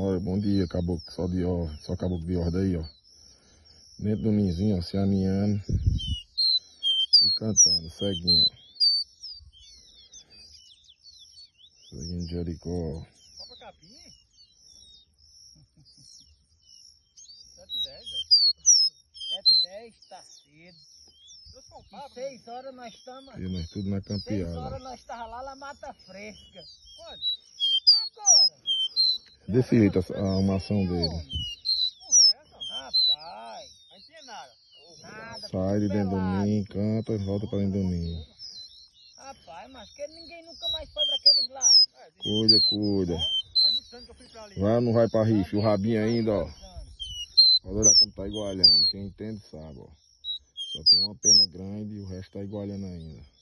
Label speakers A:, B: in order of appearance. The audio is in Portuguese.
A: Olha, bom dia, caboclo, só caboclo de horda aí, ó. Dentro do ninzinho, ó, se aninhando e cantando, ceguinho, ó. Ceguinho de Jericó, ó.
B: Só pra capim? 7h10, velho.
C: 7h10, tá cedo. E 6 horas nós estamos.
A: E nós tudo na
C: 6
A: campeada.
C: horas nós estávamos lá na Mata Fresca.
B: Quando?
C: Agora.
A: Desse jeito a armação dele.
B: Conversa.
C: Rapaz.
B: Aí não tinha nada.
C: Nada.
A: Sai de dentro do
C: pelado.
A: ninho, canta e volta pra dentro do ninho.
C: Rapaz, mas que ninguém nunca mais foi pra aqueles lados.
A: Cuida.
B: Faz muitos anos que eu fui pra ali.
A: Vai ou não vai pra rife? O rabinho ainda, ó.
C: Faz anos.
A: Olha lá como tá igualhando. Quem entende sabe, ó. Só tem uma pena grande e o resto tá igualhando ainda.